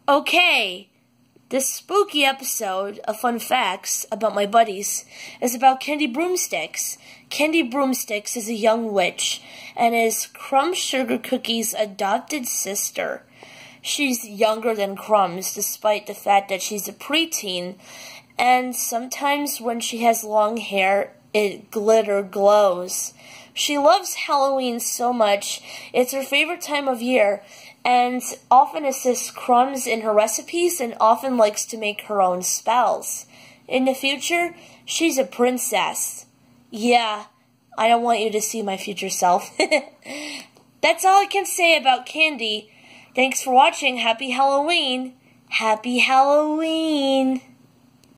Okay, this spooky episode of Fun Facts about my buddies is about Candy Broomsticks. Candy Broomsticks is a young witch and is Crumb Sugar Cookie's adopted sister. She's younger than Crumbs despite the fact that she's a preteen, and sometimes when she has long hair, it glows. She loves Halloween so much, it's her favorite time of year, and often assists Crumbs in her recipes and often likes to make her own spells. In the future, she's a princess. Yeah, I don't want you to see my future self. That's all I can say about Candy. Thanks for watching. Happy Halloween. Happy Halloween.